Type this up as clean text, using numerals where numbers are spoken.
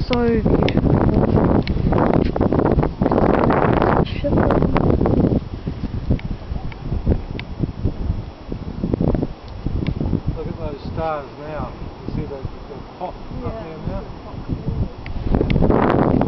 so beautiful. Look at those stars now. You see they're hot up there now?